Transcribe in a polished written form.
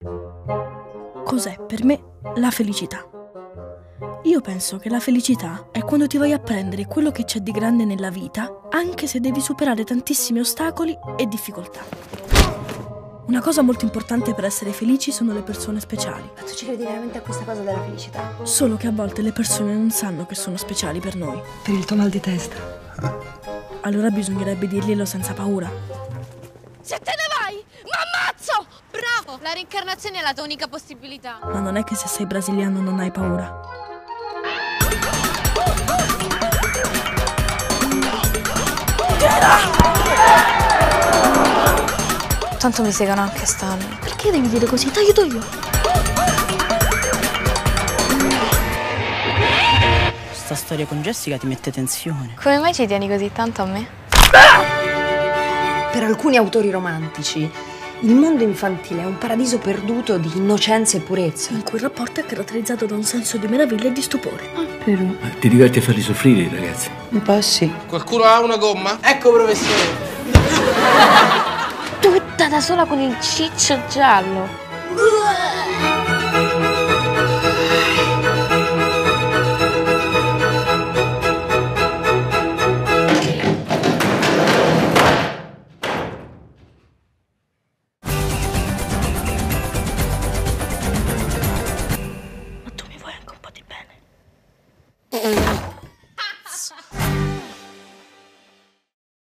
Cos'è per me la felicità? Io penso che la felicità è quando ti vai a prendere quello che c'è di grande nella vita, anche se devi superare tantissimi ostacoli e difficoltà. Una cosa molto importante per essere felici sono le persone speciali. Ma tu ci credi veramente a questa cosa della felicità? Solo che a volte le persone non sanno che sono speciali per noi. Per il tuo mal di testa. Allora bisognerebbe dirglielo senza paura. Se te ne vai, m'ammazzo! Bravo! La reincarnazione è la tua unica possibilità. Ma non è che se sei brasiliano non hai paura. Tanto mi segano anche stanno. Perché devi dire così? Ti aiuto io. Sta storia con Jessica ti mette tensione. Come mai ci tieni così tanto a me? Per alcuni autori romantici, il mondo infantile è un paradiso perduto di innocenza e purezza. In cui il rapporto è caratterizzato da un senso di meraviglia e di stupore. Però. Ti diverti a farli soffrire i ragazzi? Un po' sì. Qualcuno ha una gomma? Ecco, professore. Tutta da sola con il ciccio giallo.